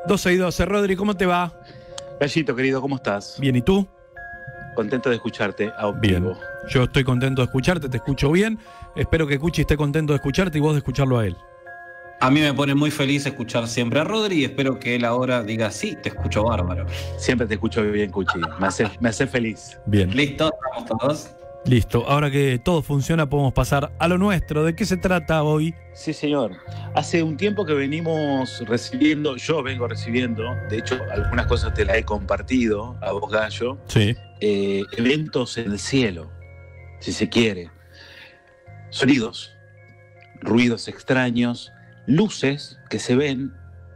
12 y 12. Rodri, ¿cómo te va? Gallito, querido, ¿cómo estás? Bien, ¿y tú? Contento de escucharte a Bien. vivo. Yo estoy contento de escucharte, te escucho bien. Espero que Cuchi esté contento de escucharte y vos de escucharlo a él. A mí me pone muy feliz escuchar siempre a Rodri y espero que él ahora diga, sí, te escucho bárbaro. Siempre te escucho bien, Cuchi. Me hace feliz. Bien. ¿Listo? ¿Estamos todos? Listo. Ahora que todo funciona, podemos pasar a lo nuestro. ¿De qué se trata hoy? Sí, señor. Hace un tiempo que venimos recibiendo, yo vengo recibiendo, de hecho, algunas cosas te las he compartido a vos, Gallo. Sí. Eventos en el cielo, si se quiere. Sonidos, ruidos extraños, luces que se ven.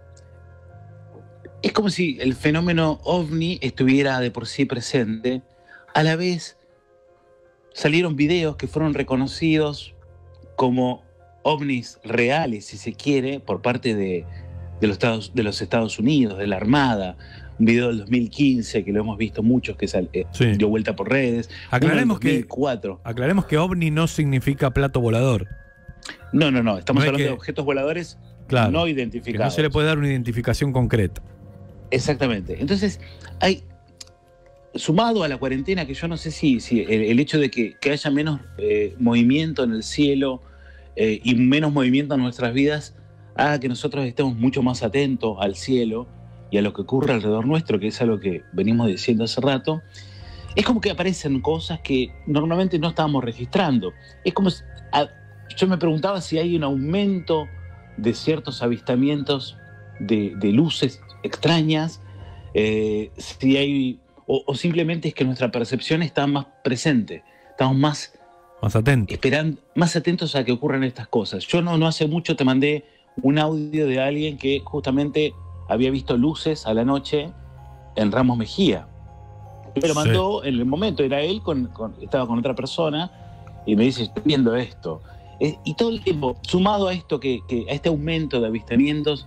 Es como si el fenómeno ovni estuviera de por sí presente. A la vez salieron videos que fueron reconocidos como ovnis reales, si se quiere, por parte de los Estados Unidos, de la Armada. Un video del 2015 que lo hemos visto muchos, que Sí. dio vuelta por redes. Aclaremos Uno del 2004. Aclaremos que ovni no significa plato volador. No. Estamos No es hablando que- de objetos voladores Claro. no Que identificados. no se le puede dar una identificación concreta. Exactamente. Entonces, hay, sumado a la cuarentena, que yo no sé si el hecho de que haya menos movimiento en el cielo y menos movimiento en nuestras vidas, haga que nosotros estemos mucho más atentos al cielo y a lo que ocurre alrededor nuestro, que es algo que venimos diciendo hace rato. Es como que aparecen cosas que normalmente no estábamos registrando. Es como yo me preguntaba si hay un aumento de ciertos avistamientos de luces extrañas, si hay, o simplemente es que nuestra percepción está más presente, estamos más atento. Esperando, más atentos a que ocurran estas cosas. Yo no hace mucho te mandé un audio de alguien que justamente había visto luces a la noche en Ramos Mejía. Me lo mandó en el momento, era él, estaba con otra persona, y me dice, estoy viendo esto. Y todo el tiempo, sumado a esto, a este aumento de avistamientos,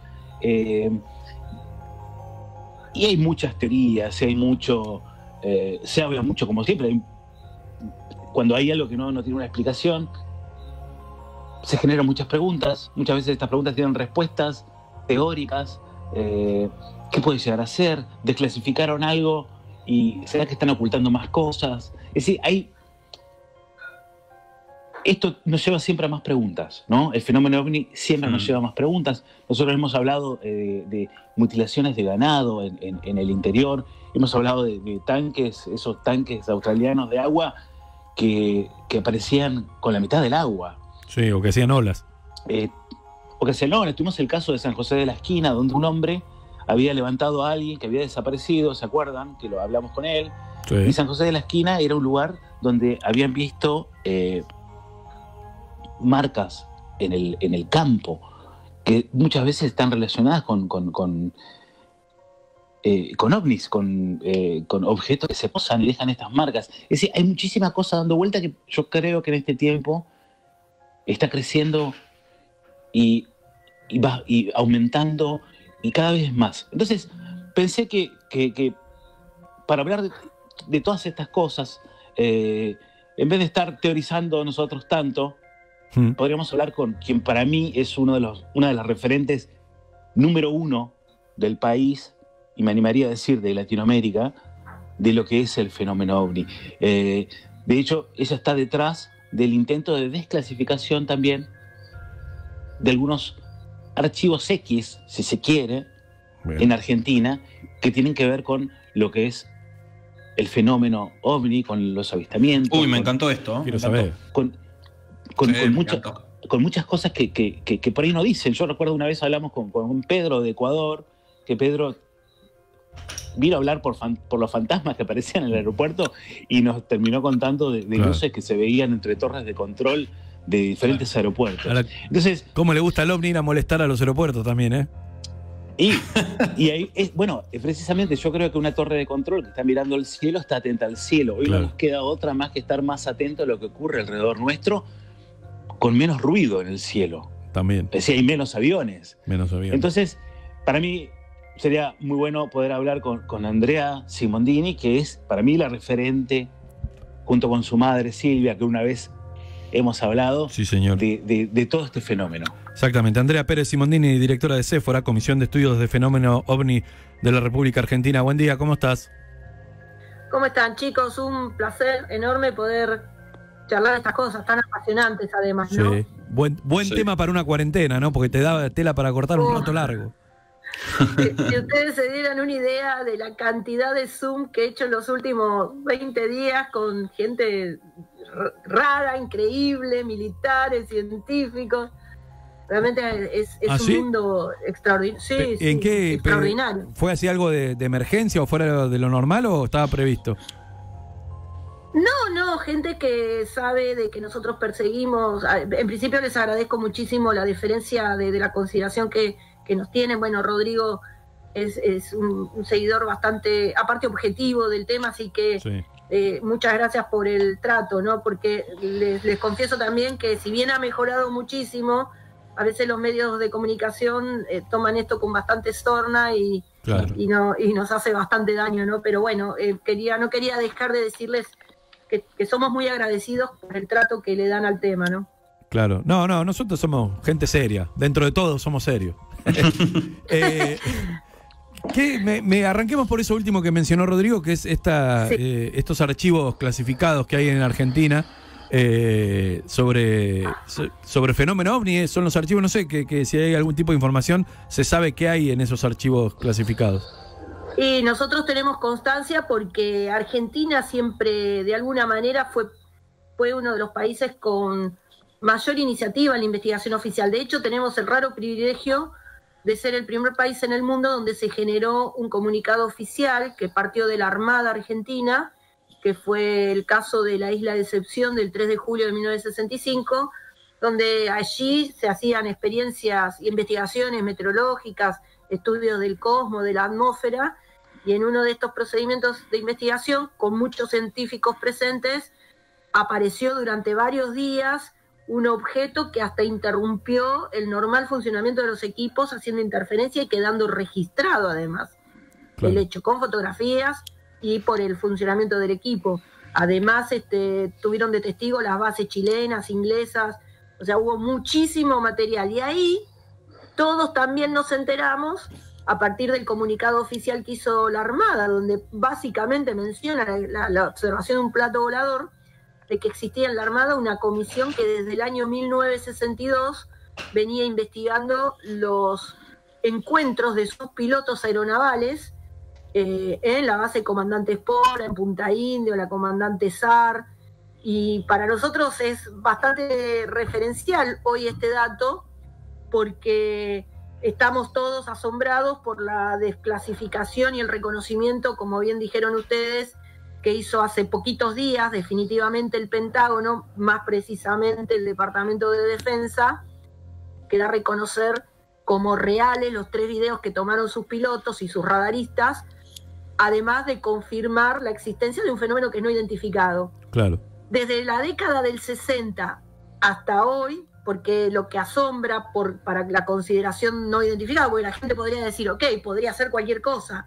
y hay muchas teorías, se habla mucho, como siempre, cuando hay algo que no tiene una explicación, se generan muchas preguntas. Muchas veces estas preguntas tienen respuestas teóricas. ¿Qué puede llegar a ser? ¿Desclasificaron algo? ¿Y será que están ocultando más cosas? Es decir, esto nos lleva siempre a más preguntas, ¿no? El fenómeno ovni siempre nos lleva a más preguntas. Nosotros hemos hablado de mutilaciones de ganado en el interior. Hemos hablado de tanques, esos tanques australianos de agua que aparecían con la mitad del agua. Sí, o que hacían olas. Tuvimos el caso de San José de la Esquina, donde un hombre había levantado a alguien que había desaparecido, ¿se acuerdan? Que lo hablamos con él. Sí. Y San José de la Esquina era un lugar donde habían visto marcas en el campo, que muchas veces están relacionadas con ovnis, con objetos que se posan y dejan estas marcas. Es decir, hay muchísimas cosas dando vuelta que yo creo que en este tiempo está creciendo y va aumentando y cada vez más. Entonces, pensé que para hablar de todas estas cosas, en vez de estar teorizando nosotros tanto, podríamos hablar con quien para mí es una de las referentes número uno del país, y me animaría a decir de Latinoamérica, de lo que es el fenómeno ovni. De hecho, ella está detrás del intento de desclasificación también de algunos archivos X, si se quiere, en Argentina, que tienen que ver con lo que es el fenómeno ovni, con los avistamientos. Uy, me encantó esto. Quiero saber. Con muchas cosas que por ahí no dicen. Yo recuerdo una vez hablamos con Pedro de Ecuador, que Pedro vino a hablar por los fantasmas que aparecían en el aeropuerto y nos terminó contando de luces que se veían entre torres de control de diferentes aeropuertos. Entonces, ¿cómo le gusta al ovni ir a molestar a los aeropuertos también, eh? Y ahí, precisamente yo creo que una torre de control que está mirando el cielo está atenta al cielo. Hoy no nos queda otra más que estar más atento a lo que ocurre alrededor nuestro, con menos ruido en el cielo. También. Es decir, hay menos aviones. Menos aviones. Entonces, para mí sería muy bueno poder hablar con Andrea Simondini, que es para mí la referente, junto con su madre Silvia, que una vez hemos hablado Sí, señor. de todo este fenómeno. Exactamente. Andrea Pérez Simondini, directora de Séfora, Comisión de Estudios de Fenómeno OVNI de la República Argentina. Buen día, ¿cómo estás? ¿Cómo están, chicos? Un placer enorme poder charlar de estas cosas tan apasionantes, además, ¿no? Sí. Buen Sí. tema para una cuarentena, ¿no? Porque te da tela para cortar un rato largo. Si ustedes se dieran una idea de la cantidad de Zoom que he hecho en los últimos 20 días con gente rara, increíble, militares, científicos, realmente es ¿Ah, un sí? mundo extraordinario. Sí, ¿En qué? extraordinario. ¿Fue así algo de emergencia o fuera de lo normal o estaba previsto? No, gente que sabe de que nosotros perseguimos. En principio les agradezco muchísimo la deferencia de la consideración que nos tienen. Bueno, Rodrigo es un seguidor bastante, aparte objetivo del tema, así que Sí. muchas gracias por el trato, ¿no? Porque les confieso también que si bien ha mejorado muchísimo, a veces los medios de comunicación toman esto con bastante sorna y Claro. y nos hace bastante daño, ¿no? Pero bueno, no quería dejar de decirles que somos muy agradecidos por el trato que le dan al tema, ¿no? Claro. No, nosotros somos gente seria. Dentro de todo somos serios. Arranquemos por eso último que mencionó Rodrigo, que es estos archivos clasificados que hay en Argentina sobre fenómeno OVNI. Son los archivos, no sé, que si hay algún tipo de información, se sabe qué hay en esos archivos clasificados. Y nosotros tenemos constancia porque Argentina siempre, de alguna manera, fue uno de los países con mayor iniciativa en la investigación oficial. De hecho, tenemos el raro privilegio de ser el primer país en el mundo donde se generó un comunicado oficial que partió de la Armada Argentina, que fue el caso de la Isla de Decepción del 3 de julio de 1965, donde allí se hacían experiencias y investigaciones meteorológicas, estudios del cosmos, de la atmósfera, y en uno de estos procedimientos de investigación, con muchos científicos presentes, apareció durante varios días un objeto que hasta interrumpió el normal funcionamiento de los equipos, haciendo interferencia y quedando registrado además el hecho, con fotografías y por el funcionamiento del equipo. Además, tuvieron de testigo las bases chilenas, inglesas, o sea, hubo muchísimo material. Y ahí todos también nos enteramos a partir del comunicado oficial que hizo la Armada, donde básicamente menciona la observación de un plato volador, de que existía en la Armada una comisión que desde el año 1962 venía investigando los encuentros de sus pilotos aeronavales en la base Comandante Espora, en Punta Indio, la Comandante SAR, y para nosotros es bastante referencial hoy este dato, porque estamos todos asombrados por la desclasificación y el reconocimiento, como bien dijeron ustedes, que hizo hace poquitos días definitivamente el Pentágono, más precisamente el Departamento de Defensa, que da a reconocer como reales los 3 videos que tomaron sus pilotos y sus radaristas, además de confirmar la existencia de un fenómeno que es no identificado. Claro. Desde la década del 60 hasta hoy, porque lo que asombra para la consideración no identificada, porque la gente podría decir, ok, podría ser cualquier cosa,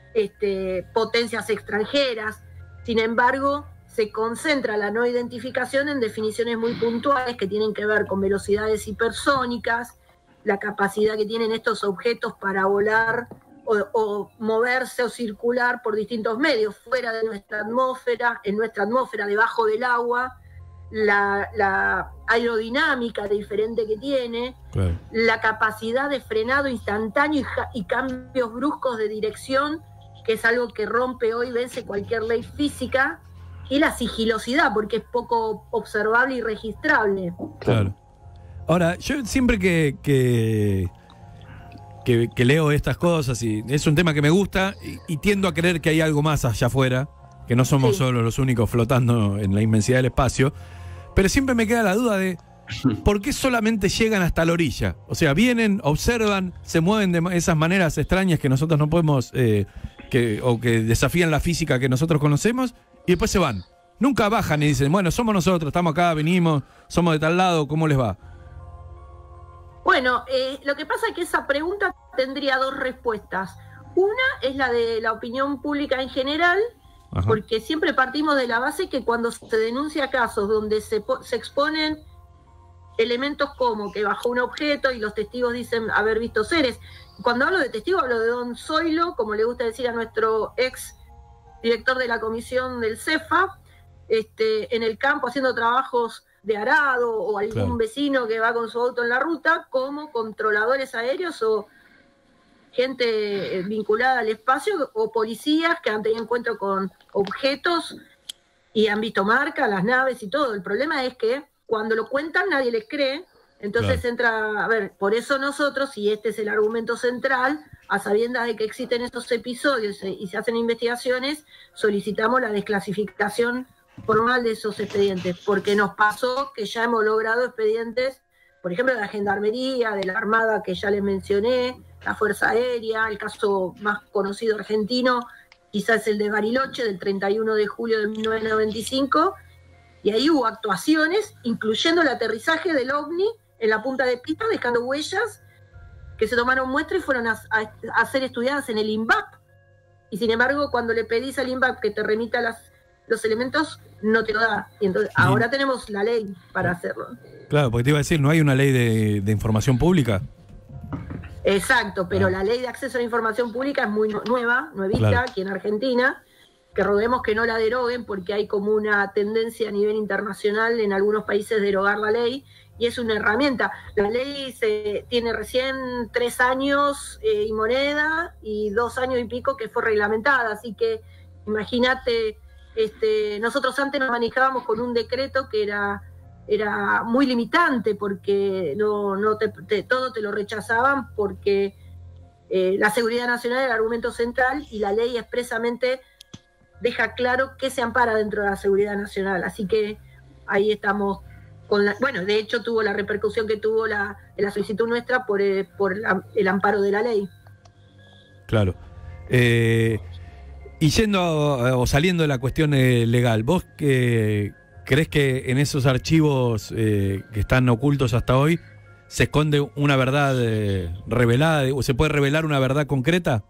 potencias extranjeras. Sin embargo, se concentra la no identificación en definiciones muy puntuales que tienen que ver con velocidades hipersónicas, la capacidad que tienen estos objetos para volar o moverse o circular por distintos medios, fuera de nuestra atmósfera, en nuestra atmósfera, debajo del agua, la aerodinámica diferente que tiene, Claro. la capacidad de frenado instantáneo y cambios bruscos de dirección, que es algo que rompe hoy, vence cualquier ley física, y la sigilosidad, porque es poco observable y registrable. Claro. Ahora, yo siempre que leo estas cosas, y es un tema que me gusta, y tiendo a creer que hay algo más allá afuera, que no somos solo los únicos flotando en la inmensidad del espacio, pero siempre me queda la duda de ¿por qué solamente llegan hasta la orilla? O sea, vienen, observan, se mueven de esas maneras extrañas que nosotros no podemos, o que desafían la física que nosotros conocemos, y después se van. Nunca bajan y dicen, bueno, somos nosotros, estamos acá, venimos, somos de tal lado, ¿cómo les va? Bueno, lo que pasa es que esa pregunta tendría 2 respuestas. Una es la de la opinión pública en general, Ajá. porque siempre partimos de la base que cuando se denuncia casos donde se exponen elementos como que bajó un objeto y los testigos dicen haber visto seres. Cuando hablo de testigo hablo de don Zoilo, como le gusta decir a nuestro ex director de la comisión del CEFA, en el campo haciendo trabajos de arado, o algún Claro. vecino que va con su auto en la ruta, como controladores aéreos o gente vinculada al espacio, o policías que han tenido encuentro con objetos y han visto marcas, las naves y todo. El problema es que cuando lo cuentan nadie les cree, entonces entra, a ver, por eso nosotros, y este es el argumento central, a sabiendas de que existen estos episodios y se hacen investigaciones, solicitamos la desclasificación formal de esos expedientes, porque nos pasó que ya hemos logrado expedientes, por ejemplo, de la Gendarmería, de la Armada que ya les mencioné, la Fuerza Aérea, el caso más conocido argentino, quizás el de Bariloche, del 31 de julio de 1995, y ahí hubo actuaciones, incluyendo el aterrizaje del OVNI en la punta de pista, dejando huellas que se tomaron muestras y fueron a ser estudiadas en el INVAP. Y sin embargo, cuando le pedís al INVAP que te remita los elementos, no te lo da. Y entonces, ahora tenemos la ley para hacerlo. Claro, porque te iba a decir, ¿no hay una ley de información pública? Exacto, pero la ley de acceso a la información pública es muy nuevita, Claro. aquí en Argentina, que roguemos que no la deroguen porque hay como una tendencia a nivel internacional en algunos países de derogar la ley, y es una herramienta. La ley tiene recién 3 años y moneda, y 2 años y pico que fue reglamentada, así que imagínate, nosotros antes nos manejábamos con un decreto que era muy limitante, porque todo te lo rechazaban, porque la seguridad nacional era el argumento central y la ley expresamente deja claro que se ampara dentro de la seguridad nacional. Así que ahí estamos bueno, de hecho tuvo la repercusión que tuvo la solicitud nuestra por el amparo de la ley. Claro. Y yendo o saliendo de la cuestión legal, ¿vos crees que en esos archivos que están ocultos hasta hoy se esconde una verdad revelada, o se puede revelar una verdad concreta?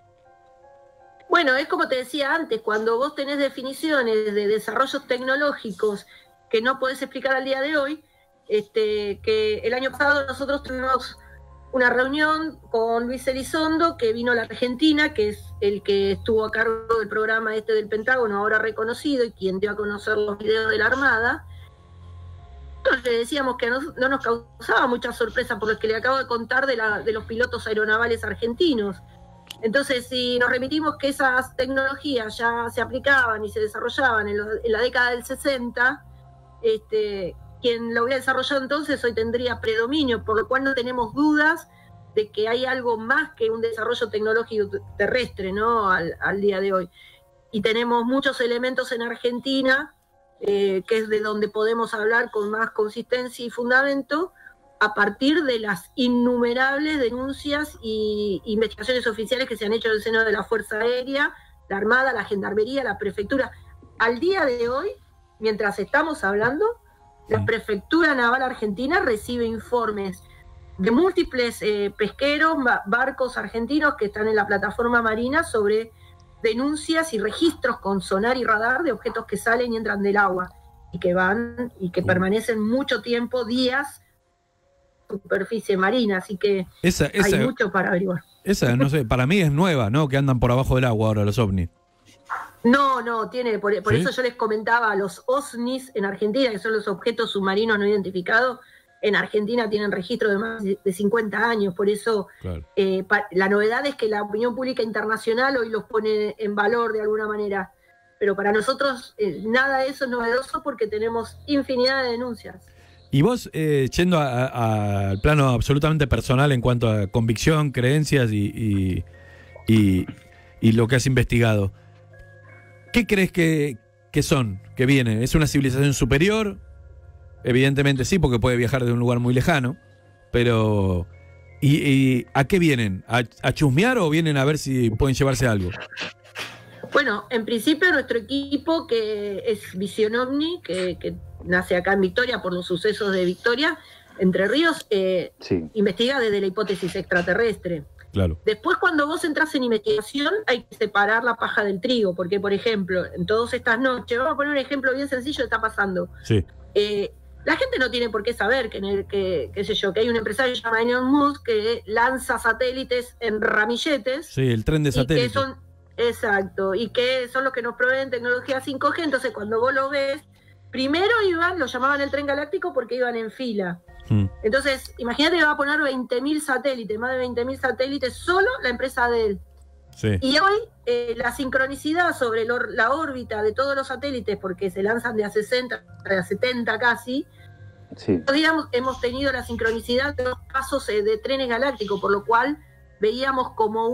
Bueno, es como te decía antes, cuando vos tenés definiciones de desarrollos tecnológicos que no podés explicar al día de hoy, que el año pasado nosotros tuvimos una reunión con Luis Elizondo, que vino a la Argentina, que es el que estuvo a cargo del programa del Pentágono, ahora reconocido, y quien dio a conocer los videos de la Armada. Nosotros le decíamos que no nos causaba mucha sorpresa por lo que le acabo de contar de los pilotos aeronavales argentinos. Entonces, si nos remitimos que esas tecnologías ya se aplicaban y se desarrollaban en la década del 60, quien lo hubiera desarrollado entonces hoy tendría predominio, por lo cual no tenemos dudas de que hay algo más que un desarrollo tecnológico terrestre, ¿no? al día de hoy. Y tenemos muchos elementos en Argentina, que es de donde podemos hablar con más consistencia y fundamento, a partir de las innumerables denuncias e investigaciones oficiales que se han hecho en el seno de la Fuerza Aérea, la Armada, la Gendarmería, la Prefectura. Al día de hoy, mientras estamos hablando, la Prefectura Naval Argentina recibe informes de múltiples pesqueros, barcos argentinos que están en la plataforma marina sobre denuncias y registros con sonar y radar de objetos que salen y entran del agua y que van y que permanecen mucho tiempo, días, en superficie marina, así que hay mucho para averiguar. Esa, no sé, para mí es nueva, ¿no? Que andan por abajo del agua ahora los ovnis. No, tiene, por ¿sí? Eso yo les comentaba, los OSNIs en Argentina, que son los objetos submarinos no identificados, en Argentina tienen registro de más de 50 años, por eso claro. La novedad es que la opinión pública internacional hoy los pone en valor de alguna manera, pero para nosotros nada de eso es novedoso porque tenemos infinidad de denuncias. Y vos, yendo al plano absolutamente personal en cuanto a convicción, creencias y lo que has investigado, ¿qué crees que son, que vienen? ¿Es una civilización superior? Evidentemente sí, porque puede viajar de un lugar muy lejano, pero ¿y a qué vienen? ¿A chusmear o vienen a ver si pueden llevarse algo? Bueno, en principio nuestro equipo, que es Visión OVNI, que nace acá en Victoria por los sucesos de Victoria, Entre Ríos, investiga desde la hipótesis extraterrestre. Claro. Después, cuando vos entras en investigación, hay que separar la paja del trigo, porque, por ejemplo, en todas estas noches, vamos a poner un ejemplo bien sencillo que está pasando. Sí. La gente no tiene por qué saber que qué sé yo, que hay un empresario llamado Elon Musk que lanza satélites en ramilletes. Sí, el tren de satélites. Exacto, y que son los que nos proveen tecnología 5G. Entonces, cuando vos lo ves, primero lo llamaban el tren galáctico porque iban en fila. Entonces, imagínate que va a poner 20.000 satélites, más de 20.000 satélites, solo la empresa de él. Sí. Y hoy la sincronicidad sobre la órbita de todos los satélites, porque se lanzan de a 60, de a 70 casi, Sí. digamos, hemos tenido la sincronicidad de los pasos de trenes galácticos, por lo cual veíamos como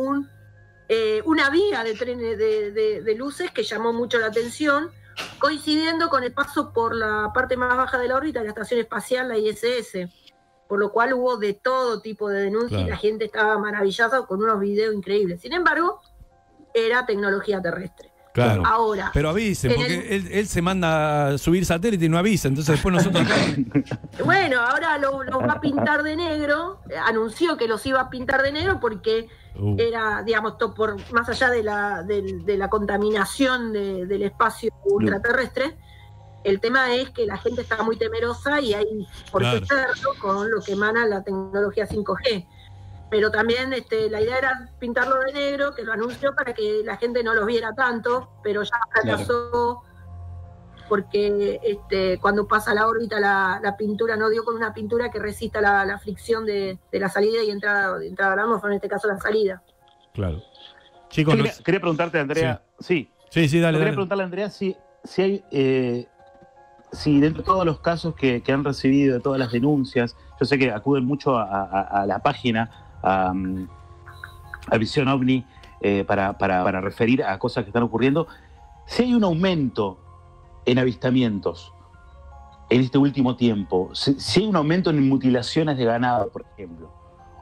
una vía de trenes de luces que llamó mucho la atención, coincidiendo con el paso por la parte más baja de la órbita de la estación espacial, la ISS, por lo cual hubo de todo tipo de denuncias. Claro. Y la gente estaba maravillada con unos videos increíbles. Sin embargo, era tecnología terrestre. Claro. Ahora, pero avisen, porque él se manda a subir satélite y no avisa, entonces después nosotros... Bueno, ahora los va a pintar de negro, anunció que los iba a pintar de negro porque era, digamos, más allá de la contaminación del espacio ultraterrestre, el tema es que la gente está muy temerosa y hay por qué hacerlo con lo que emana la tecnología 5G. Pero también la idea era pintarlo de negro, que lo anunció para que la gente no los viera tanto, pero ya fracasó porque cuando pasa la órbita la pintura no dio con una pintura que resista la fricción de la salida y entrada de la atmósfera, en este caso la salida. Claro. Chicos, quería preguntarte, Andrea, sí, dale. Quería preguntarle a Andrea si hay... si dentro de todos los casos que han recibido, de todas las denuncias, yo sé que acuden mucho a la página, a Visión OVNI, para referir a cosas que están ocurriendo, si hay un aumento en avistamientos en este último tiempo, si hay un aumento en mutilaciones de ganado, por ejemplo,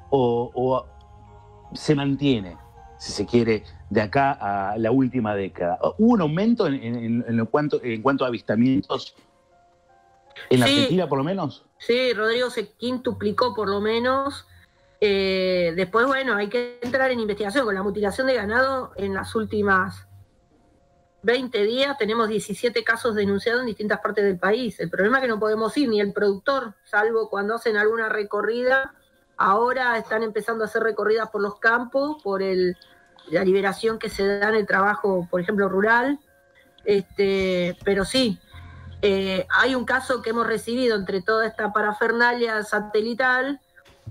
o se mantiene, si se quiere, de acá a la última década. ¿Hubo un aumento en cuanto a avistamientos en la Argentina, por lo menos? Sí, Rodrigo, se quintuplicó por lo menos. Después, bueno, hay que entrar en investigación. Con la mutilación de ganado, en las últimas 20 días tenemos 17 casos denunciados en distintas partes del país. El problema es que no podemos ir, ni el productor, salvo cuando hacen alguna recorrida. Ahora están empezando a hacer recorridas por los campos, por la liberación que se da en el trabajo, por ejemplo, rural. Pero sí, hay un caso que hemos recibido entre toda esta parafernalia satelital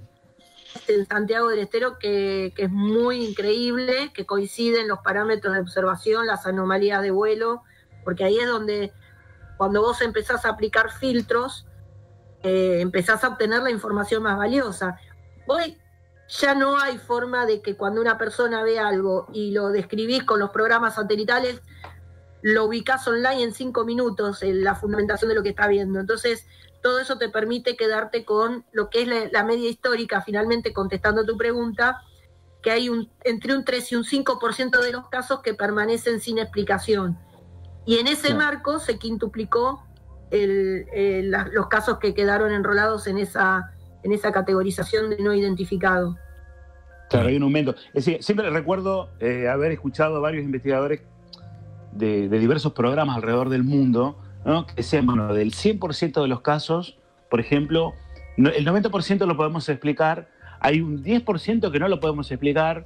en Santiago del Estero que es muy increíble, que coinciden los parámetros de observación, las anomalías de vuelo, porque ahí es donde cuando vos empezás a aplicar filtros, empezás a obtener la información más valiosa. Hoy ya no hay forma de que cuando una persona ve algo y lo describís con los programas satelitales, lo ubicás online en 5 minutos, en la fundamentación de lo que está viendo. Entonces, todo eso te permite quedarte con lo que es la media histórica, finalmente contestando tu pregunta, que hay entre un 3 y un 5% de los casos que permanecen sin explicación. Y en ese marco se quintuplicó los casos que quedaron enrolados en esa categorización de no identificado. Claro, hay un aumento. Es decir, siempre recuerdo haber escuchado a varios investigadores de diversos programas alrededor del mundo, ¿no?, que decían, bueno, del 100% de los casos, por ejemplo, el 90% lo podemos explicar, hay un 10% que no lo podemos explicar,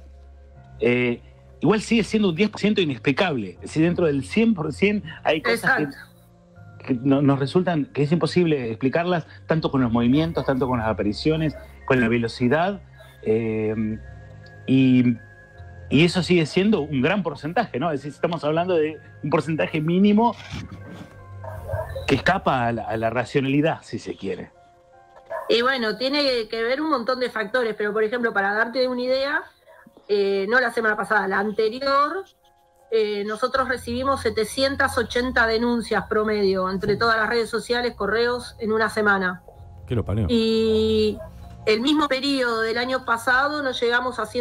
igual sigue siendo un 10% inexplicable. Es decir, dentro del 100% hay cosas que nos resultan, que es imposible explicarlas, tanto con los movimientos, tanto con las apariciones, con la velocidad, y eso sigue siendo un gran porcentaje, ¿no? Es decir, estamos hablando de un porcentaje mínimo que escapa a la racionalidad, si se quiere. Y bueno, tiene que ver un montón de factores, pero por ejemplo, para darte una idea, no la semana pasada, la anterior, nosotros recibimos 780 denuncias promedio entre todas las redes sociales, correos, en una semana. ¿Qué lo paneo? Y el mismo periodo del año pasado nos llegamos a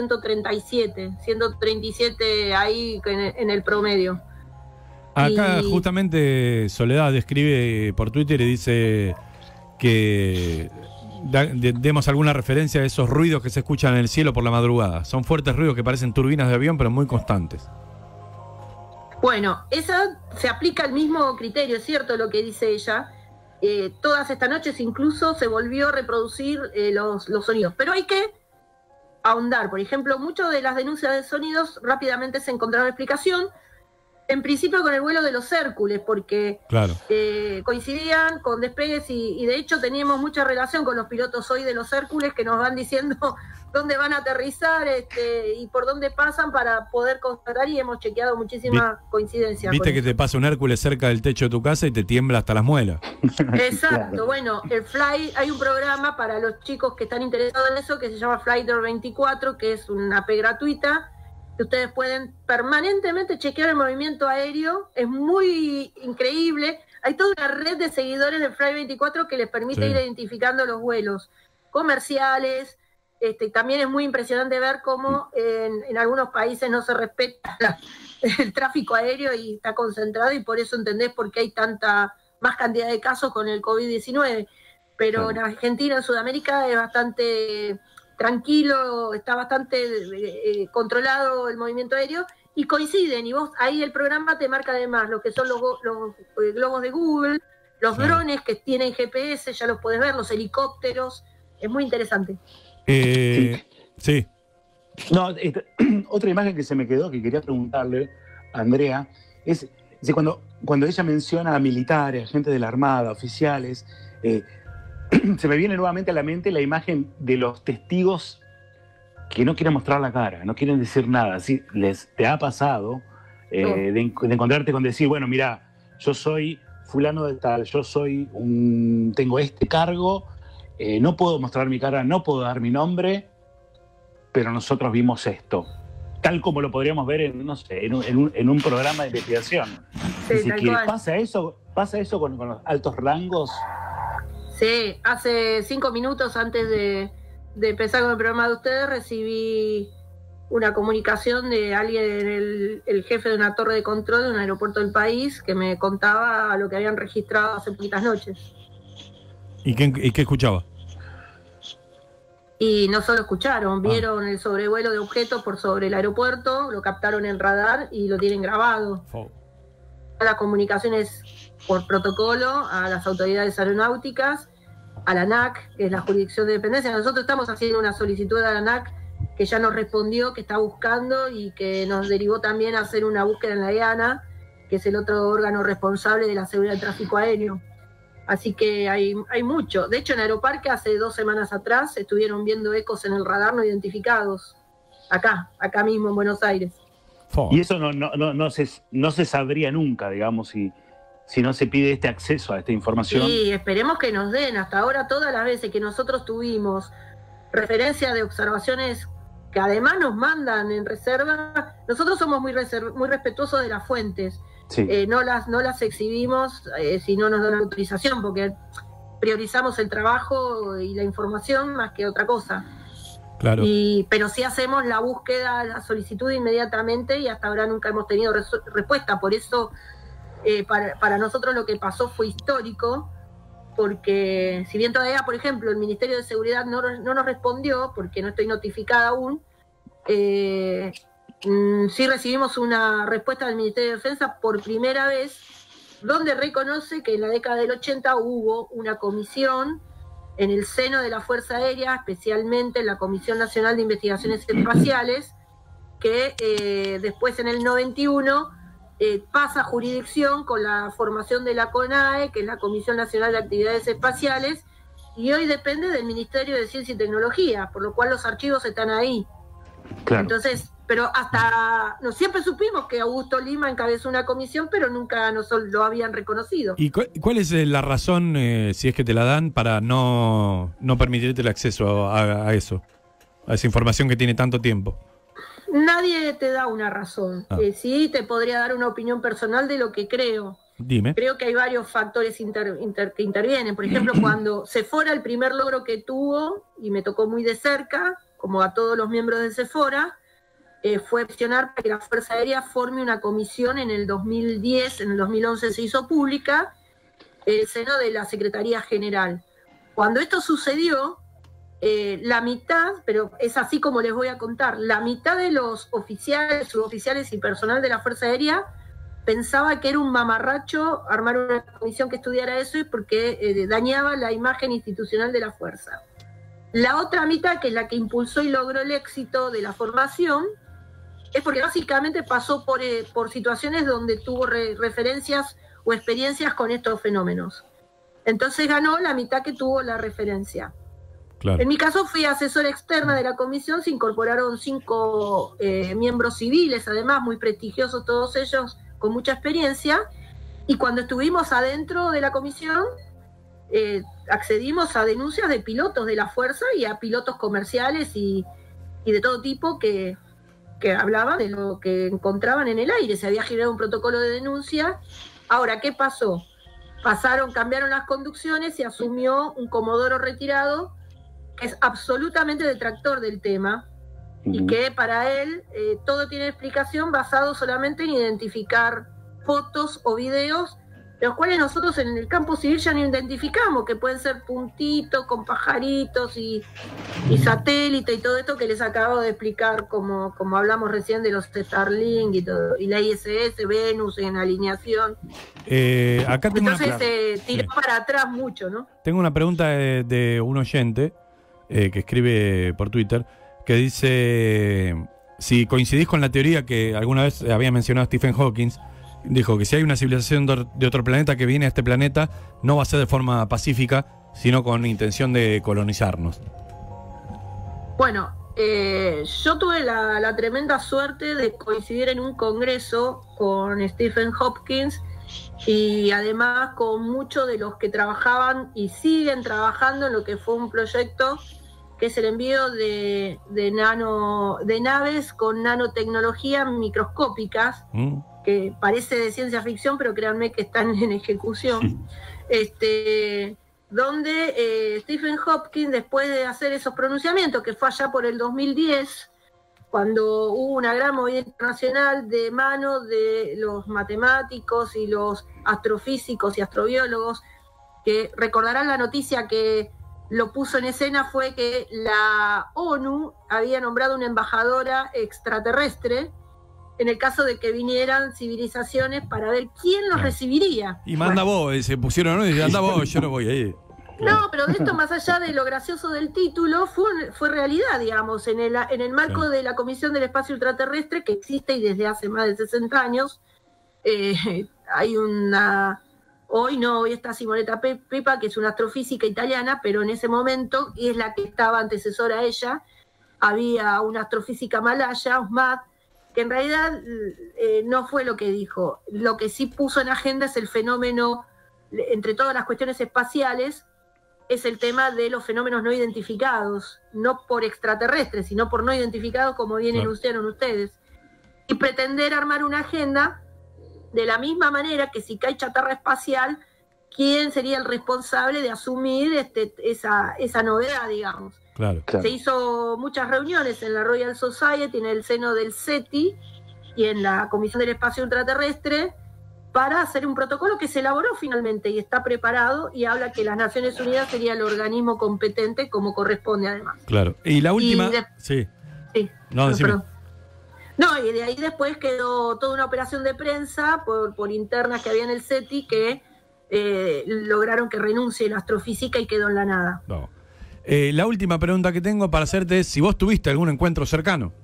137 ahí en el promedio. Acá justamente Soledad escribe por Twitter y dice que demos alguna referencia a esos ruidos que se escuchan en el cielo por la madrugada. Son fuertes ruidos que parecen turbinas de avión, pero muy constantes. Bueno, esa se aplica el mismo criterio, es cierto lo que dice ella. Todas estas noches incluso se volvió a reproducir los sonidos. Pero hay que ahondar. Por ejemplo, muchas de las denuncias de sonidos rápidamente se encontraron explicación. En principio con el vuelo de los Hércules, porque claro, coincidían con despegues y de hecho teníamos mucha relación con los pilotos hoy de los Hércules que nos van diciendo dónde van a aterrizar y por dónde pasan para poder constatar, y hemos chequeado muchísimas coincidencias. Viste que te pasa un Hércules cerca del techo de tu casa y te tiembla hasta las muelas. Exacto, Claro. bueno, el Fly, hay un programa para los chicos que están interesados en eso que se llama Flighter 24, que es una app gratuita, que ustedes pueden permanentemente chequear el movimiento aéreo, es muy increíble, hay toda una red de seguidores de Fly 24 que les permite ir identificando los vuelos comerciales. También es muy impresionante ver cómo en algunos países no se respeta el tráfico aéreo y está concentrado, y por eso entendés por qué hay tanta más cantidad de casos con el COVID-19. Pero en Argentina, en Sudamérica, es bastante tranquilo, está bastante controlado el movimiento aéreo, y coinciden, y vos ahí el programa te marca además lo que son los globos de Google, los drones que tienen GPS, ya los podés ver, los helicópteros, es muy interesante. Sí. No, otra imagen que se me quedó, que quería preguntarle a Andrea, es cuando ella menciona a militares, gente de la Armada, oficiales, se me viene nuevamente a la mente la imagen de los testigos que no quieren mostrar la cara, no quieren decir nada. ¿Sí? ¿Te ha pasado de encontrarte con decir, bueno, mira, yo soy fulano de tal, yo tengo este cargo, no puedo mostrar mi cara, no puedo dar mi nombre, pero nosotros vimos esto? Tal como lo podríamos ver en un programa de investigación. Sí, tal cual. ¿Pasa eso con los altos rangos? Sí, hace 5 minutos antes de empezar con el programa de ustedes recibí una comunicación de alguien, el jefe de una torre de control de un aeropuerto del país, que me contaba lo que habían registrado hace poquitas noches. ¿Y qué escuchaba? Y no solo escucharon, vieron el sobrevuelo de objetos por sobre el aeropuerto, lo captaron en radar y lo tienen grabado. Las comunicaciones por protocolo a las autoridades aeronáuticas, a la ANAC, que es la jurisdicción de dependencia. Nosotros estamos haciendo una solicitud a la ANAC que ya nos respondió, que está buscando y que nos derivó también a hacer una búsqueda en la EANA, que es el otro órgano responsable de la seguridad del tráfico aéreo. Así que hay mucho. De hecho, en Aeroparque hace 2 semanas atrás estuvieron viendo ecos en el radar no identificados. Acá mismo en Buenos Aires. Y eso no se sabría nunca, digamos, si no se pide este acceso a esta información. Sí, esperemos que nos den. Hasta ahora, todas las veces que nosotros tuvimos referencia de observaciones que además nos mandan en reserva, nosotros somos muy respetuosos de las fuentes. Sí. No las exhibimos si no nos dan autorización, porque priorizamos el trabajo y la información más que otra cosa. Claro. Pero sí hacemos la búsqueda, la solicitud inmediatamente, y hasta ahora nunca hemos tenido respuesta. Por eso para nosotros lo que pasó fue histórico, porque si bien todavía, por ejemplo, el Ministerio de Seguridad no nos respondió, porque no estoy notificada aún, sí recibimos una respuesta del Ministerio de Defensa por primera vez, donde reconoce que en la década del 80 hubo una comisión en el seno de la Fuerza Aérea, especialmente en la Comisión Nacional de Investigaciones Espaciales, que después en el 91 pasa a jurisdicción con la formación de la CONAE, que es la Comisión Nacional de Actividades Espaciales, y hoy depende del Ministerio de Ciencia y Tecnología, por lo cual los archivos están ahí. Claro. Entonces, pero siempre supimos que Augusto Lima encabezó una comisión, pero nunca lo habían reconocido. ¿Y cuál es la razón, si es que te la dan, para no permitirte el acceso a eso, a esa información que tiene tanto tiempo? Nadie te da una razón. Sí, te podría dar una opinión personal de lo que creo. Dime. Creo que hay varios factores que intervienen. Por ejemplo, cuando Sephora, el primer logro que tuvo, y me tocó muy de cerca, como a todos los miembros de Sephora, fue presionar para que la Fuerza Aérea forme una comisión en el 2010, en el 2011 se hizo pública, el seno de la Secretaría General. Cuando esto sucedió, la mitad, pero es así como les voy a contar, la mitad de los oficiales, suboficiales y personal de la Fuerza Aérea pensaba que era un mamarracho armar una comisión que estudiara eso y porque dañaba la imagen institucional de la Fuerza. La otra mitad, que es la que impulsó y logró el éxito de la formación, es porque básicamente pasó por situaciones donde tuvo referencias o experiencias con estos fenómenos. Entonces ganó la mitad que tuvo la referencia. Claro. En mi caso fui asesora externa de la comisión, se incorporaron 5 miembros civiles, además muy prestigiosos todos ellos, con mucha experiencia, y cuando estuvimos adentro de la comisión, accedimos a denuncias de pilotos de la Fuerza y a pilotos comerciales y de todo tipo que hablaban de lo que encontraban en el aire. Se había generado un protocolo de denuncia. Ahora, ¿qué pasó? Cambiaron las conducciones y asumió un comodoro retirado que es absolutamente detractor del tema y que para él todo tiene explicación basado solamente en identificar fotos o videos, los cuales nosotros en el campo civil ya no identificamos, que pueden ser puntitos con pajaritos y satélite y todo esto que les acabo de explicar, como hablamos recién de los Starlink y todo, y la ISS, Venus en alineación. Acá tengo Entonces tiró para atrás mucho, ¿no? Tengo una pregunta de un oyente que escribe por Twitter, que dice si coincidís con la teoría que alguna vez había mencionado Stephen Hawking. Dijo que si hay una civilización de otro planeta que viene a este planeta, no va a ser de forma pacífica, sino con intención de colonizarnos. Bueno, yo tuve la tremenda suerte de coincidir en un congreso con Stephen Hawking y además con muchos de los que trabajaban y siguen trabajando en lo que fue un proyecto que es el envío de naves con nanotecnología microscópicas, que parece de ciencia ficción, pero créanme que están en ejecución, donde Stephen Hawking, después de hacer esos pronunciamientos, que fue allá por el 2010, cuando hubo una gran movida internacional de mano de los matemáticos y los astrofísicos y astrobiólogos, que recordarán la noticia que lo puso en escena, fue que la ONU había nombrado una embajadora extraterrestre en el caso de que vinieran civilizaciones para ver quién los recibiría. Y manda vos, se pusieron, ¿no? Y anda vos, yo no voy ahí. No, pero de esto, más allá de lo gracioso del título, fue realidad, digamos, en el marco de la Comisión del Espacio Ultraterrestre, que existe y desde hace más de 60 años, hay hoy está Simonetta Pepa, que es una astrofísica italiana, pero en ese momento, y es la que estaba antecesora a ella, había una astrofísica malaya, Osmat, que en realidad no fue lo que dijo. Lo que sí puso en agenda es el fenómeno, entre todas las cuestiones espaciales, es el tema de los fenómenos no identificados, no por extraterrestres, sino por no identificados, como bien enunciaron ustedes. Y pretender armar una agenda de la misma manera que si cae chatarra espacial, ¿quién sería el responsable de asumir esa novedad, digamos? Claro. Se hizo muchas reuniones en la Royal Society, en el seno del SETI y en la Comisión del Espacio Ultraterrestre para hacer un protocolo que se elaboró finalmente y está preparado y habla que las Naciones Unidas sería el organismo competente como corresponde además. Claro. Y la última... Sí. No, decime. No, y de ahí después quedó toda una operación de prensa por internas que había en el SETI que lograron que renuncie la astrofísica y quedó en la nada. No. La última pregunta que tengo para hacerte es si vos tuviste algún encuentro cercano.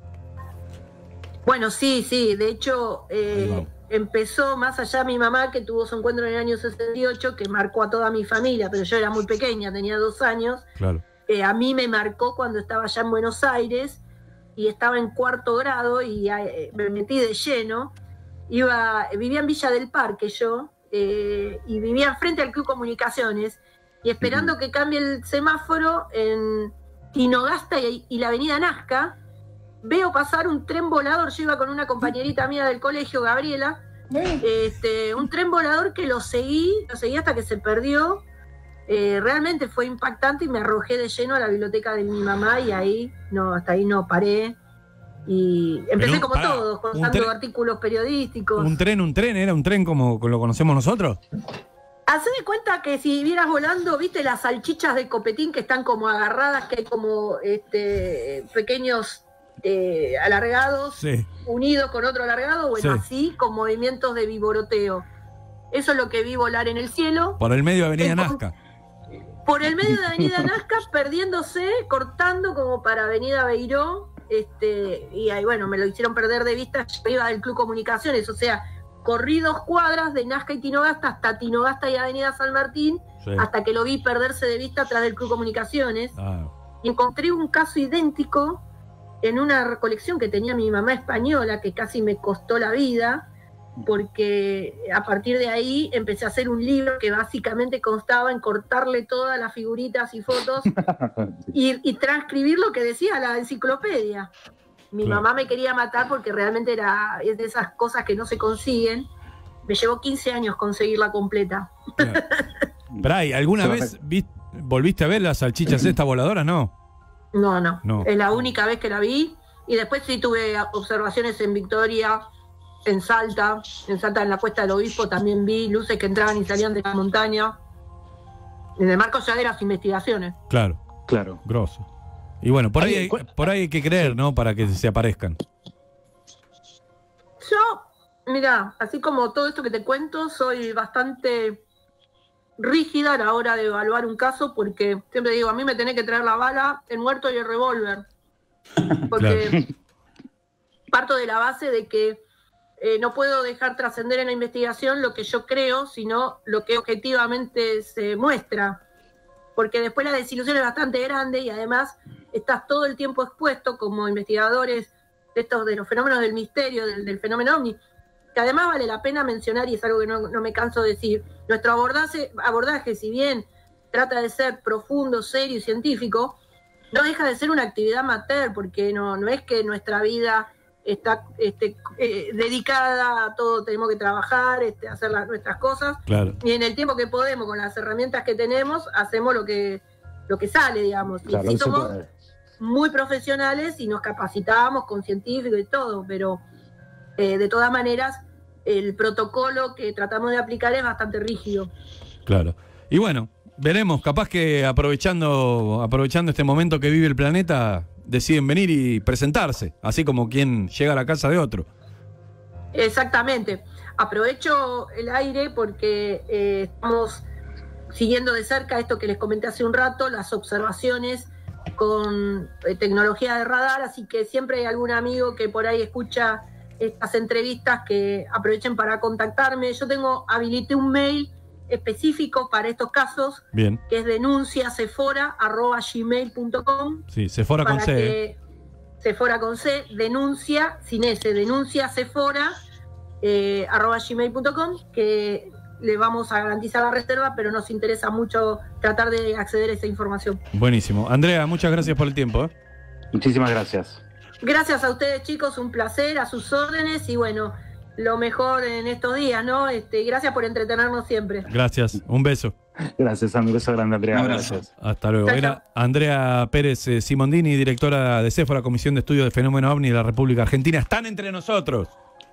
Bueno, sí, de hecho empezó más allá mi mamá, que tuvo su encuentro en el año 68, que marcó a toda mi familia, pero yo era muy pequeña, tenía 2 años. Claro. A mí me marcó cuando estaba allá en Buenos Aires y estaba en 4º grado y me metí de lleno. Vivía en Villa del Parque yo, y vivía frente al Club Comunicaciones, y esperando que cambie el semáforo en Tinogasta y la avenida Nazca, veo pasar un tren volador. Yo iba con una compañerita mía del colegio, Gabriela, un tren volador que lo seguí hasta que se perdió. Realmente fue impactante y me arrojé de lleno a la biblioteca de mi mamá y hasta ahí no paré. Y empecé como todos, contando artículos periodísticos. ¿Un tren? ¿Era un tren como lo conocemos nosotros? Hacé de cuenta que si vieras volando, viste las salchichas de copetín que están como agarradas, que hay como pequeños alargados, Sí. unidos con otro alargado, bueno, Sí. así con movimientos de viboroteo. Eso es lo que vi volar en el cielo. Por el medio de Avenida Nazca. Por el medio de Avenida Nazca, perdiéndose, cortando como para Avenida Beiró, y ahí, bueno, me lo hicieron perder de vista. Yo iba del Club Comunicaciones, o sea, corrí 2 cuadras de Nazca y Tinogasta hasta Tinogasta y Avenida San Martín, Sí. hasta que lo vi perderse de vista atrás del Club Comunicaciones. Ah, Y encontré un caso idéntico en una recolección que tenía mi mamá española, que casi me costó la vida, porque a partir de ahí empecé a hacer un libro que básicamente constaba en cortarle todas las figuritas y fotos y transcribir lo que decía la enciclopedia. Mi Claro. mamá me quería matar porque realmente es de esas cosas que no se consiguen. Me llevó 15 años conseguirla completa. claro. Bray, ¿alguna vez volviste a ver las salchichas estas voladoras? No. No, no, No. es la única vez que la vi. Y después sí tuve observaciones en Victoria, en Salta en la Cuesta del Obispo también vi luces que entraban y salían de la montaña. En el marco ya de las investigaciones. Claro, Claro. grosso. Y bueno, por Oye, ahí hay que creer, ¿no? Para que se aparezcan. Yo, mira, así como todo esto que te cuento, soy bastante rígida a la hora de evaluar un caso, porque siempre digo, a mí me tenés que traer la bala, el muerto y el revólver. Porque parto de la base de que no puedo dejar trascender en la investigación lo que yo creo, sino lo que objetivamente se muestra. Porque después la desilusión es bastante grande y además estás todo el tiempo expuesto como investigadores de los fenómenos del misterio, del fenómeno ovni, que además vale la pena mencionar, y es algo que no me canso de decir, nuestro abordaje, si bien trata de ser profundo, serio y científico, no deja de ser una actividad amateur, porque no es que nuestra vida está dedicada a todo, tenemos que trabajar, hacer nuestras cosas, Claro. y en el tiempo que podemos, con las herramientas que tenemos, hacemos lo que sale, digamos. Claro, y sí eso somos puede. muy profesionales y nos capacitamos con científicos y todo, pero de todas maneras el protocolo que tratamos de aplicar es bastante rígido. Claro. Y bueno, veremos, capaz que aprovechando este momento que vive el planeta, deciden venir y presentarse, así como quien llega a la casa de otro. Exactamente. Aprovecho el aire porque estamos siguiendo de cerca esto que les comenté hace un rato, las observaciones con tecnología de radar, así que siempre hay algún amigo que por ahí escucha estas entrevistas que aprovechen para contactarme. Yo habilité un mail específico para estos casos, Bien. que es denunciasephora@gmail.com. Sí, Sephora con C. Sephora con C, denuncia, sin S, denunciasephora @gmail.com, que le vamos a garantizar la reserva, pero nos interesa mucho tratar de acceder a esa información. Buenísimo. Andrea, muchas gracias por el tiempo. Muchísimas gracias. Gracias a ustedes, chicos, un placer, a sus órdenes, y bueno, lo mejor en estos días, ¿no? Gracias por entretenernos siempre. Gracias. Un beso. Gracias, un beso grande, Andrea. Un abrazo. Gracias. Hasta luego. Chao, Era chao. Andrea Pérez Simondini, directora de Sephora, Comisión de Estudio del Fenómeno OVNI de la República Argentina. Están entre nosotros.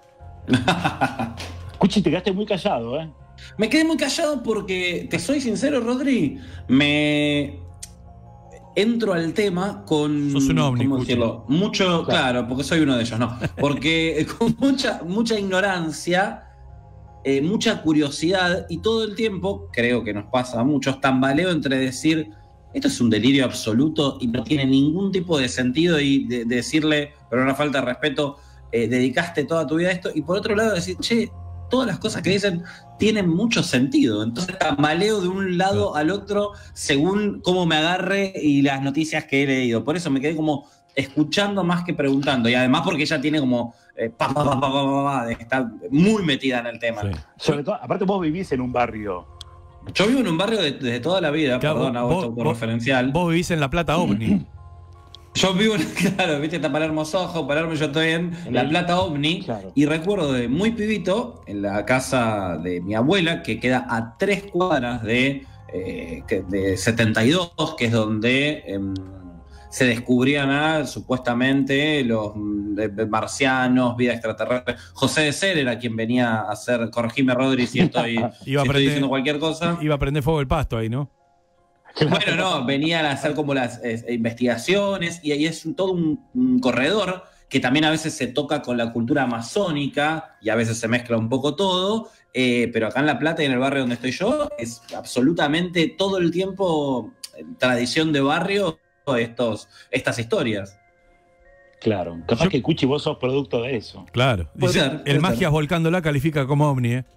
Cuchi, te quedaste muy callado, ¿eh? Me quedé muy callado porque, te soy sincero, Rodri, me entro al tema con... Sos un ovni, ¿cómo Cuchi. decirlo? Mucho, claro, porque soy uno de ellos, ¿no? Porque con mucha ignorancia, mucha curiosidad, y todo el tiempo, creo que nos pasa a muchos, tambaleo entre decir, esto es un delirio absoluto y no tiene ningún tipo de sentido, y de decirle, pero una falta de respeto, dedicaste toda tu vida a esto, y por otro lado decir, che, todas las cosas que dicen tienen mucho sentido. Entonces tambaleo de un lado al otro según cómo me agarre y las noticias que he leído. Por eso me quedé como escuchando más que preguntando. Y además porque ella tiene como está muy metida en el tema. Sí. Sobre todo, aparte vos vivís en un barrio. Yo vivo en un barrio desde toda la vida, Claro, perdón, hago esto por referencial. Vos vivís en La Plata OVNI. Yo vivo en, claro, viste, está Palermo Soho, Palermo, yo estoy en La Plata OVNI, Claro. y recuerdo de muy pibito, en la casa de mi abuela, que queda a 3 cuadras de 72, que es donde se descubrían supuestamente los marcianos, vida extraterrestre. José de Ser era quien venía a hacer, corregime Rodri si estoy, estoy diciendo cualquier cosa. Iba a prender fuego el pasto ahí, ¿no? Bueno, no, venían a hacer como las investigaciones y ahí es todo un corredor que también a veces se toca con la cultura amazónica y a veces se mezcla un poco todo, pero acá en La Plata y en el barrio donde estoy yo es absolutamente todo el tiempo tradición de barrio estas historias. Claro, capaz que Cuchi vos sos producto de eso. Claro. Dice, el Magias Volcándola califica como ovni, ¿eh?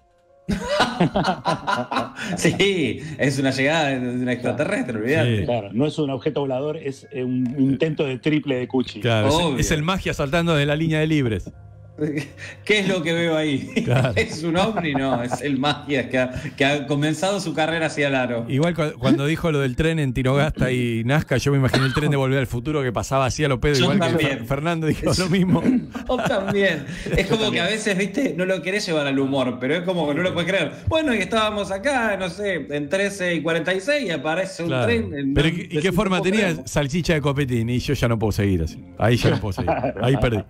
Sí, es una llegada de una extraterrestre, olvidate. Sí. Claro, no es un objeto volador, es un intento de triple de Cuchi. Claro, es el Magia saltando de la línea de libres. ¿Qué es lo que veo ahí? Claro. ¿Es un ovni? No, es el Magia que ha comenzado su carrera hacia el aro. Igual cuando dijo lo del tren en Tinogasta y Nazca, yo me imaginé el tren de Volver al Futuro que pasaba así a lo pedo, igual también. Que Fernando dijo lo mismo. Yo también. Es como que a veces, viste, no lo querés llevar al humor, pero es como que no lo puedes creer. Bueno, y estábamos acá, no sé, en 13:46 y aparece un tren. Pero ¿y qué forma tenía? Salchicha de copetín, y yo ya no puedo seguir así. Ahí ya no puedo seguir. Ahí perdí.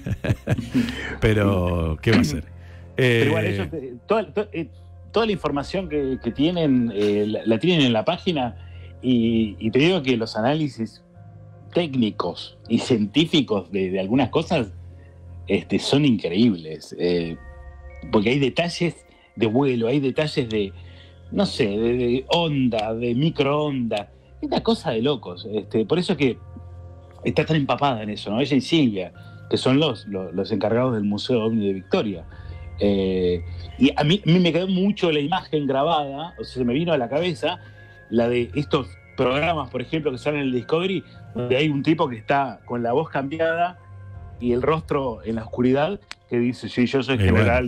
Pero, ¿qué va a hacer? Pero igual, ellos, toda la información que tienen, la tienen en la página, y te digo que los análisis técnicos y científicos de algunas cosas son increíbles. Porque hay detalles de vuelo, hay detalles de, no sé, de onda, de microonda. Es una cosa de locos. Por eso es que está tan empapada en eso, ¿no? Ella y Silvia, que son los encargados del Museo OVNI de Victoria. Y a mí me quedó mucho la imagen grabada, o sea, se me vino a la cabeza la de estos programas, por ejemplo, que salen en el Discovery, donde hay un tipo que está con la voz cambiada y el rostro en la oscuridad, que dice, sí, yo soy general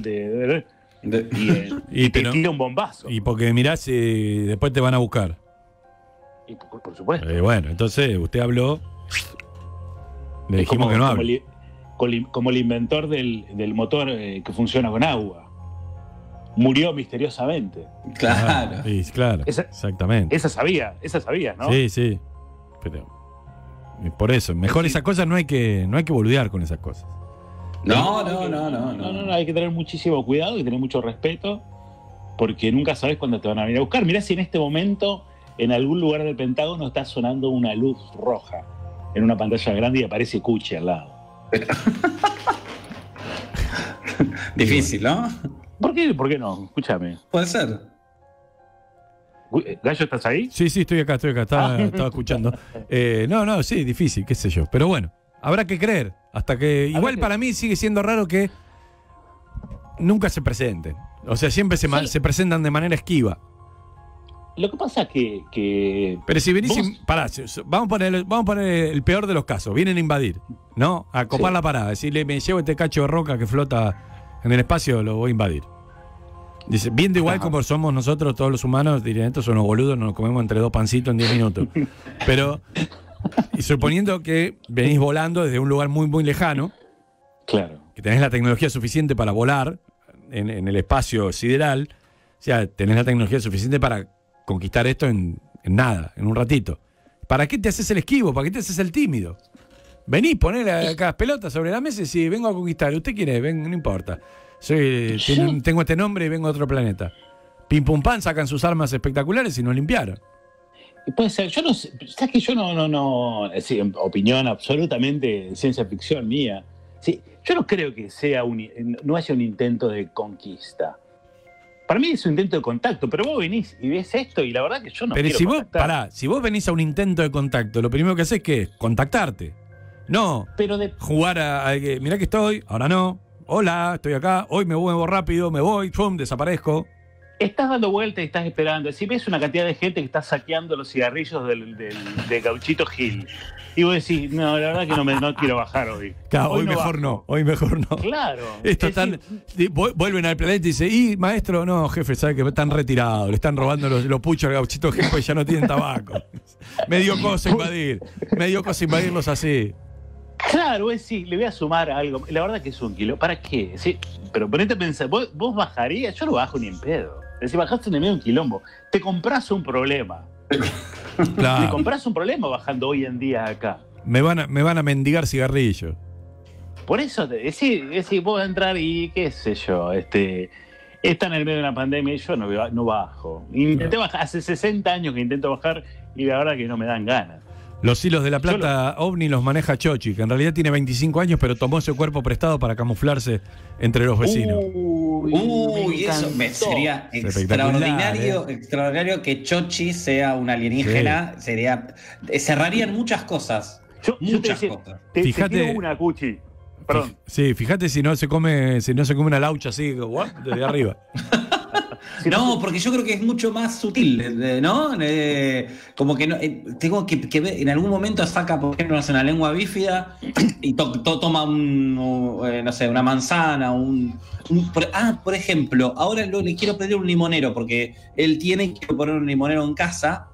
y te tira un bombazo. Y porque mirás y después te van a buscar. Y por supuesto. Bueno, entonces usted habló, le dijimos que no hable. Como el inventor del motor que funciona con agua. Murió misteriosamente. Claro. Claro, exactamente. Esa sabía, ¿no? Sí. Pero por eso, mejor esas cosas no hay que boludear con esas cosas. No, hay que tener muchísimo cuidado y tener mucho respeto, porque nunca sabes cuándo te van a venir a buscar. Mirá si en este momento en algún lugar del Pentágono está sonando una luz roja en una pantalla grande y aparece Cuchi al lado. Difícil, ¿no? ¿Por qué no? Escúchame. Puede ser. ¿Gallo, estás ahí? Sí, estoy acá. Estaba escuchando. No, sí, difícil, qué sé yo. Pero bueno, habrá que creer. Hasta que. Igual para mí sigue siendo raro que nunca se presenten. O sea, siempre se presentan de manera esquiva. Lo que pasa es que pero si venís, pará, vamos a poner el peor de los casos. Vienen a invadir, ¿no? A copar la parada. Decirle, me llevo este cacho de roca que flota en el espacio, lo voy a invadir. Dice, viendo igual como somos nosotros todos los humanos, dirían, estos son unos boludos, nos comemos entre 2 pancitos en 10 minutos. Pero, y suponiendo que venís volando desde un lugar muy, muy lejano, claro, que tenés la tecnología suficiente para volar en el espacio sideral, o sea, tenés la tecnología suficiente para conquistar esto en nada, en un ratito. ¿Para qué te haces el esquivo? ¿Para qué te haces el tímido? Vení, poné acá las pelotas sobre la mesa y sí, vengo a conquistar. ¿Usted quién es? Ven, no importa. Tengo este nombre y vengo a otro planeta. Pim pum pan, sacan sus armas espectaculares y nos limpiaron. Puede ser, yo no sé, ¿sabes que yo no sí, opinión absolutamente de ciencia ficción mía? Sí, yo no creo que no haya un intento de conquista. Para mí es un intento de contacto, pero vos venís y ves esto y la verdad que yo no quiero contactar. Si vos venís a un intento de contacto, lo primero que haces es ¿qué? Contactarte. No jugar a mirá que estoy, ahora no. Hola, estoy acá, hoy me muevo rápido, me voy, pum, desaparezco. Estás dando vueltas y estás esperando. Si ves una cantidad de gente que está saqueando los cigarrillos de Gauchito Gil, y vos decís, no, la verdad que no quiero bajar hoy. Claro, hoy mejor no. Claro. Vuelven al planeta y dicen, maestro, no, jefe, sabe que están retirados, le están robando los puchos al Gauchito Gil porque ya no tienen tabaco. Me dio cosa invadirlos así. Claro, sí, le voy a sumar algo. La verdad que es un kilo. ¿Para qué? Sí, pero ponete a pensar, ¿vos bajarías? Yo no bajo ni en pedo. Es decir, bajaste en el medio de un quilombo. Te compras un problema. Claro. Te compras un problema bajando hoy en día acá. me van a mendigar cigarrillos. Por eso, sí, puedo entrar y qué sé yo, está en el medio de una pandemia y yo no bajo. Intenté bajar, hace 60 años que intento bajar y la verdad que no me dan ganas. Los hilos de la plata OVNI los maneja Chochi, que en realidad tiene 25 años, pero tomó ese cuerpo prestado para camuflarse entre los vecinos. Uy, eso sería extraordinario que Chochi sea un alienígena. Sí. Cerrarían muchas cosas. Muchas cosas. Te Fíjate- tiro una, Cuchi. Perdón. Sí, fíjate si no se come una laucha así, desde arriba. No, porque yo creo que es mucho más sutil, ¿no? Como que no, tengo que ver, en algún momento saca, por ejemplo, no sé, una lengua bífida y toma no sé, una manzana, por ejemplo, ahora le quiero pedir un limonero, porque él tiene que poner un limonero en casa.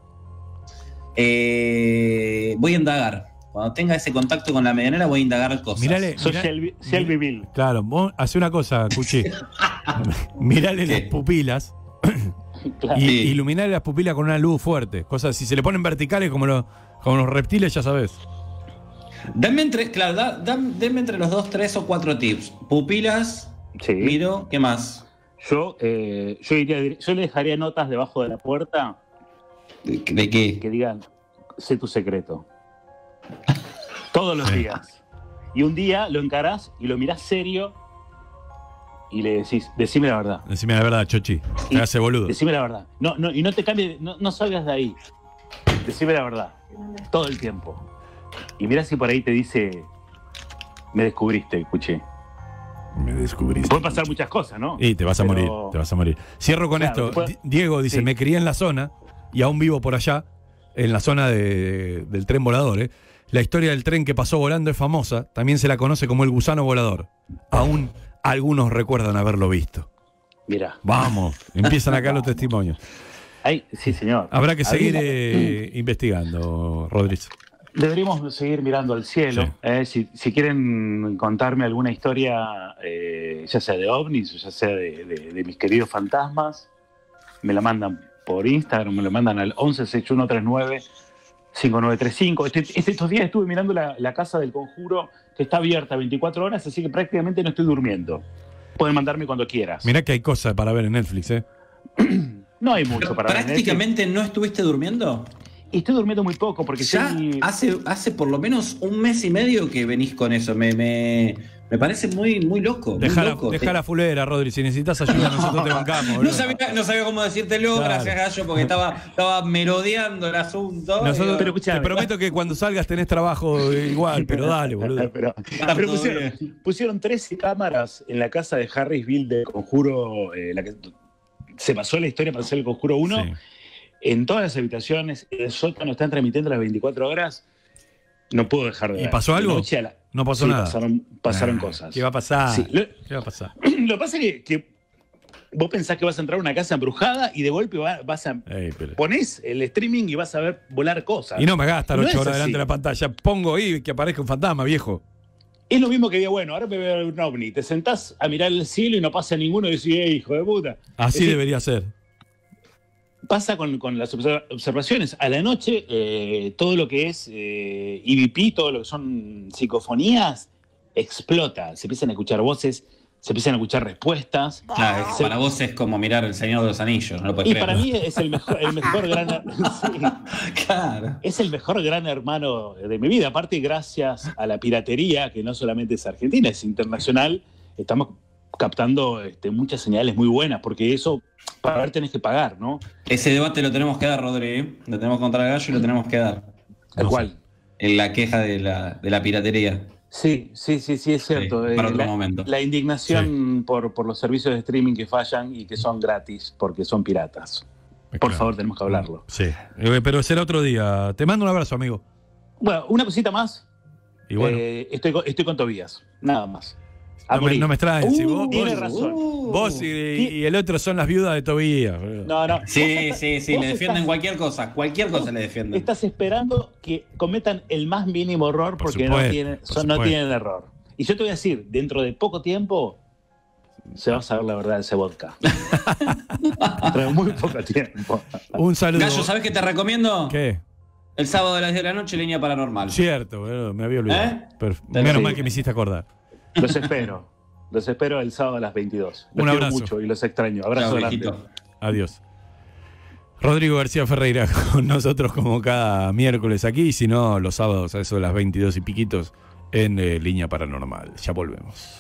Voy a indagar. Cuando tenga ese contacto con la medianera voy a indagar cosas. Soy Shelby Bill. Claro, vos hace una cosa, Cuchi. Mirale las pupilas Claro. y iluminale las pupilas con una luz fuerte. Cosas, si se le ponen verticales como los reptiles, ya sabes. Dame entre los 2, 3 o 4 tips. Pupilas, Sí. miro, ¿qué más? Yo le dejaría notas debajo de la puerta ¿De qué? que digan, sé tu secreto. Todos los Sí. días. Y un día lo encarás y lo mirás serio y le decís, decime la verdad. Decime la verdad, Chochi. Y- Te hace boludo. Decime la verdad. Y no te cambies, no salgas de ahí. Decime la verdad. Todo el tiempo. Y mirá si por ahí te dice, me descubriste, escuché. Me descubriste. Pueden pasar muchas cosas, ¿no? Y te vas a Pero- morir, te vas a morir. Cierro con Claro, esto. después- Diego dice, sí. me crié en la zona y aún vivo por allá, en la zona del tren volador. La historia del tren que pasó volando es famosa, también se la conoce como el gusano volador. Aún algunos recuerdan haberlo visto. Mirá. Vamos, empiezan acá los testimonios. Sí, señor. Habrá que seguir investigando, Rodríguez. Deberíamos seguir mirando al cielo. Si quieren contarme alguna historia, ya sea de ovnis o ya sea de mis queridos fantasmas, me la mandan por Instagram, me la mandan al 116139-5935. Estos días estuve mirando la casa del Conjuro, que está abierta 24 horas, así que prácticamente no estoy durmiendo. Pueden mandarme cuando quieras. Mirá que hay cosas para ver en Netflix, No hay mucho para ver en ¿Prácticamente no estuviste durmiendo? Netflix. Y estoy durmiendo muy poco porque Ya hace por lo menos un mes y medio que venís con eso. Me parece muy, muy loco. Muy loco. Deja la fulera, Rodri. Si necesitas ayuda, nosotros te bancamos. No sabía cómo decírtelo, Claro. gracias Gallo, porque estaba merodeando el asunto. Nosotros, Pero escuchame, te prometo que cuando salgas tenés trabajo igual, pero dale, boludo. Pero todo pusieron 13 cámaras en la casa de Harrisville del Conjuro, la que se pasó la historia para hacer el Conjuro 1. Sí. En todas las habitaciones, el sótano están transmitiendo las 24 horas. No puedo dejar de ¿Y ver. pasó algo? De noche a No pasó Sí, nada. Pasaron Ah, cosas. ¿Qué va a pasar? Sí. ¿Qué va a pasar? Lo que pasa es que vos pensás que vas a entrar a una casa embrujada y de golpe vas a... Ponés el streaming y vas a ver volar cosas. Y no me gastas No 8 es horas así. delante de la pantalla. Pongo ahí que aparezca un fantasma, viejo. Es lo mismo que diga, bueno, ahora me voy a ver un ovni. Te sentás a mirar el cielo y no pasa ninguno y decís, hijo de puta. Así Es decir, debería ser. Pasa con las observaciones. A la noche, todo lo que es EVP, todo lo que son psicofonías, explota. Se empiezan a escuchar voces, se empiezan a escuchar respuestas. Claro, para vos es como mirar El Señor de los Anillos, no lo puedes Y creer. para mí es el mejor gran... sí, Claro. es el mejor gran hermano de mi vida. Aparte, gracias a la piratería, que no solamente es argentina, es internacional, estamos captando muchas señales muy buenas, porque eso para ver tenés que pagar, ¿no? Ese debate lo tenemos que dar, Rodri. Lo tenemos que contra el Gallo y lo tenemos que dar. Tal No cual. En la queja de la piratería. Sí, es cierto. Sí, para otro momento. La indignación por los servicios de streaming que fallan y que son gratis porque son piratas. Por Claro. favor, tenemos que hablarlo. Sí. Pero será otro día. Te mando un abrazo, amigo. Bueno, una cosita más. Y bueno, Estoy con Tobías. Nada más. no me extrañes. Si tiene razón. Vos y el otro son las viudas de Tobías. boludo. No. Sí, Vos le defienden estás- cualquier cosa le defienden. Estás esperando que cometan el más mínimo error Por porque supuesto, no supuesto. tienen error. Y yo te voy a decir, dentro de poco tiempo se va a saber la verdad de ese vodka. Dentro de muy poco tiempo. Un saludo. Gallo, ¿sabés qué te recomiendo? ¿Qué? El sábado a las 10 de la noche, Línea Paranormal. Cierto, me había olvidado. Menos mal que me hiciste acordar. Los espero el sábado a las 22. Los Un quiero abrazo. mucho y los extraño. Abrazo Chao, grande. viejito. Adiós. Rodrigo García Ferreira con nosotros como cada miércoles aquí, y si no, los sábados a eso de las 22 y piquitos en Línea Paranormal. Ya volvemos.